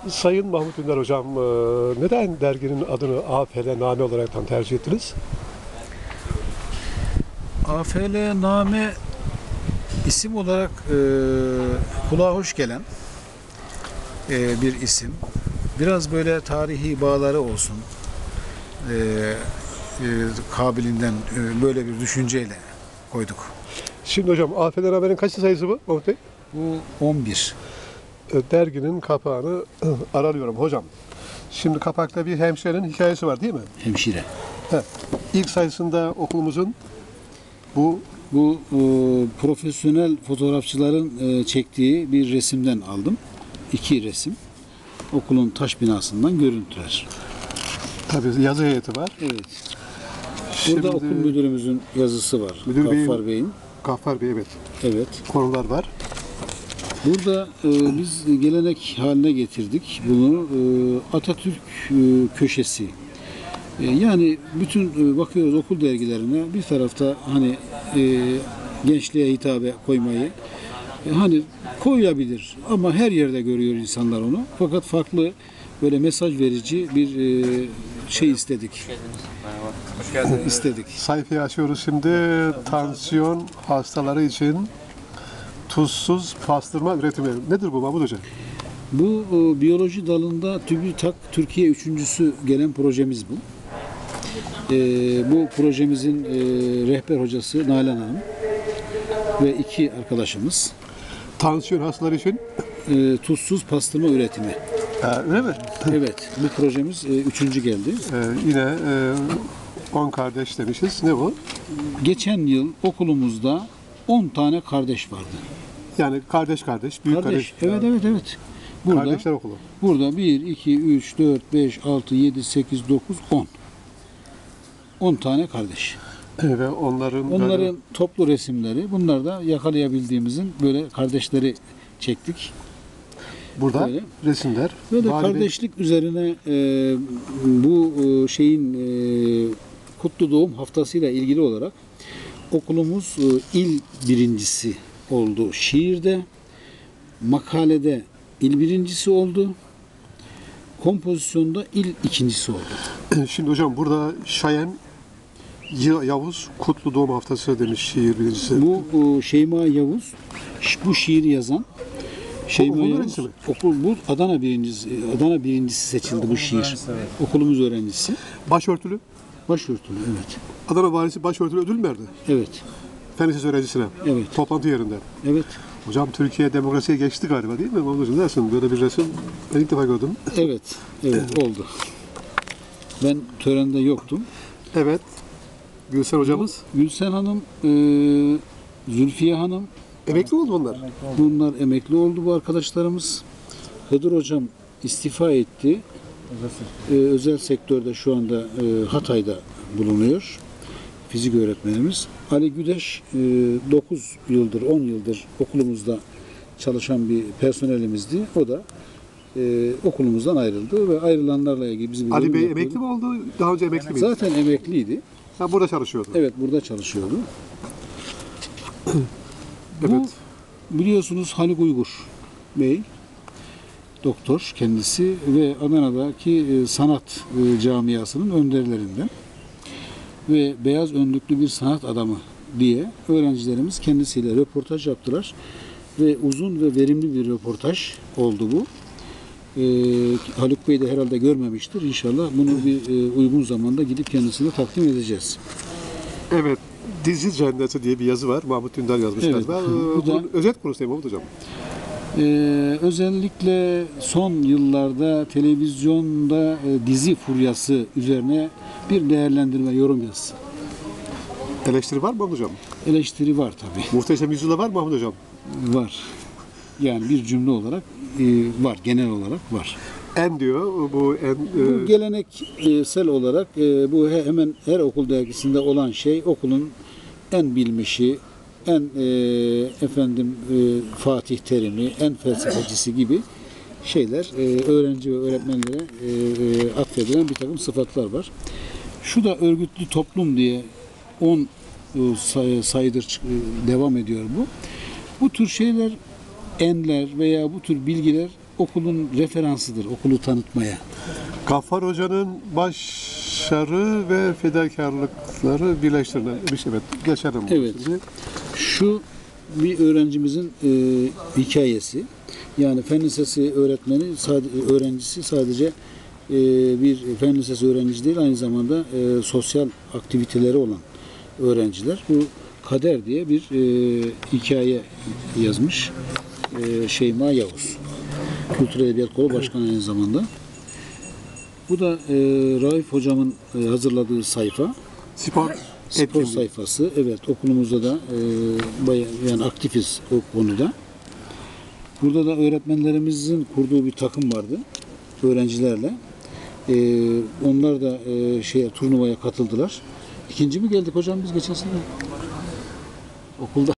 Sayın Mahmut Ünder Hocam, neden derginin adını AFL Name olarak tercih ettiniz? AFL Name isim olarak kulağa hoş gelen bir isim. Biraz böyle tarihi bağları olsun kabilinden böyle bir düşünceyle koyduk. Şimdi hocam AFL Name'nin kaçıncı sayısı bu Mahmut Bey? Bu 11. Derginin kapağını aralıyorum hocam. Şimdi kapakta bir hemşirenin hikayesi var değil mi? Hemşire. Heh. İlk sayısında okulumuzun bu Profesyonel fotoğrafçıların çektiği bir resimden aldım. 2 resim. Okulun taş binasından görüntüler. tabii yazı heyeti var. Evet. Şimdi, Burada okul müdürümüzün yazısı var. Müdür Bey'in- Gaffar Bey'in. Gaffar Bey, evet. Evet. Konular var. Burada biz gelenek haline getirdik bunu. Atatürk köşesi. Yani bütün bakıyoruz okul dergilerine bir tarafta hani gençliğe hitabe koymayı hani koyabilir ama her yerde görüyor insanlar onu. Fakat farklı böyle mesaj verici bir şey istedik. Hoş geldiniz. İstedik. Sayfayı açıyoruz şimdi. Tansiyon hastaları için tuzsuz pastırma üretimi. Nedir bu Mahmut Hocam? Bu biyoloji dalında TÜBİTAK Türkiye üçüncüsü gelen projemiz bu. Bu projemizin rehber hocası Nalan Hanım ve 2 arkadaşımız. Tansiyon hastaları için. Tuzsuz pastırma üretimi. Öyle mi? Evet, bu projemiz 3. geldi. Yine 10 kardeş demişiz. Ne bu? Geçen yıl okulumuzda 10 tane kardeş vardı. Yani kardeş, büyük kardeş. Evet. Burada, Kardeşler okulu. burada 1, 2, 3, 4, 5, 6, 7, 8, 9, 10. 10 tane kardeş. Ve onların Onların toplu resimleri, bunlar da yakalayabildiğimizin böyle kardeşleri çektik. burada böyle. resimler. Böyle Vali Bey- kardeşlik üzerine bu şeyin Kutlu Doğum Haftası'yla ilgili olarak okulumuz il birincisi oldu şiirde, makalede il birincisi oldu, kompozisyonda il ikincisi oldu. Şimdi hocam burada Şayen Yavuz Kutlu Doğum Haftası demiş şiir birincisi. Bu Şeyma Yavuz, bu şiiri yazan Şeyma okulun Yavuz, öğrencisi mi? bu Adana birincisi seçildi bu şiir. Okulumuz öğrencisi. Başörtülü. Başörtülü, evet. Adana Valisi başörtülü ödül mü verdi? Evet, Fen Lisesi öğrencisine. evet, Toplantı yerinde. evet. Hocam Türkiye demokrasiye geçti galiba değil mi? Mahmut Hocam dersin böyle bir resim ben ilk defa gördüm. Evet, oldu. Ben törende yoktum. Evet. Gülsen hocamız. Gülsen Hanım, Zülfiye Hanım, Emekli oldu onlar. bunlar emekli oldu bu arkadaşlarımız. Hıdır Hocam istifa etti. Özel sektörde şu anda Hatay'da bulunuyor. Fizik öğretmenimiz. Ali Güdeş 9 yıldır, 10 yıldır okulumuzda çalışan bir personelimizdi. O da okulumuzdan ayrıldı ve ayrılanlarla ilgili biz bir Ali yorum Bey yapıyorduk. emekli mi oldu? Daha önce emekli miydi? Zaten emekliydi. Ha, burada çalışıyordu. Evet, burada çalışıyordu. Evet. Bu biliyorsunuz Haluk Uygur Bey, doktor kendisi ve Adana'daki sanat camiasının önderlerinden ve beyaz önlüklü bir sanat adamı diye öğrencilerimiz kendisiyle röportaj yaptılar ve uzun ve verimli bir röportaj oldu bu. Haluk Bey de herhalde görmemiştir. İnşallah bunu bir uygun zamanda gidip kendisine takdim edeceğiz. Evet. Dizi Cenneti diye bir yazı var. Mahmut Dündar yazmış Evet. galiba. Bu da- Bunun özet konusu değil mi Mahmut Hocam? Özellikle son yıllarda televizyonda dizi furyası üzerine bir değerlendirme, yorum yazısı. Eleştiri var mı Mahmut Hocam? Eleştiri var tabii. Muhteşem Yüzyılda var mı Mahmut Hocam? Var. Yani bir cümle olarak var, genel olarak var. En diyor bu en Bu geleneksel olarak bu hemen her okul dergisinde olan şey okulun en bilmişi, en Fatih Terim'i, en felsefecisi gibi şeyler öğrenci ve öğretmenlere atfedilen bir takım sıfatlar var. Şu da örgütlü toplum diye 10 sayıdır devam ediyor bu. Bu tür şeyler, enler veya bu tür bilgiler okulun referansıdır, okulu tanıtmaya. Gaffar Hoca'nın başarı ve fedakarlıkları birleştirilen bir şey. Evet, geçelim. Evet. Şimdi. Şu bir öğrencimizin hikayesi. Yani fen lisesi öğrencisi sadece bir fen lisesi öğrencisi değil, aynı zamanda sosyal aktiviteleri olan öğrenciler. Bu Kader diye bir hikaye yazmış Şeyma Yavuz. Kültür Edebiyat Kolu Başkanı aynı zamanda. Bu da Raif Hocamın hazırladığı sayfa. Spor Spor etkinliği. sayfası. Evet, okulumuzda da bayağı yani aktifiz o konuda. Burada da öğretmenlerimizin kurduğu bir takım vardı öğrencilerle. Onlar da turnuvaya katıldılar. İkinci mi geldik hocam biz geçen sene? Okulda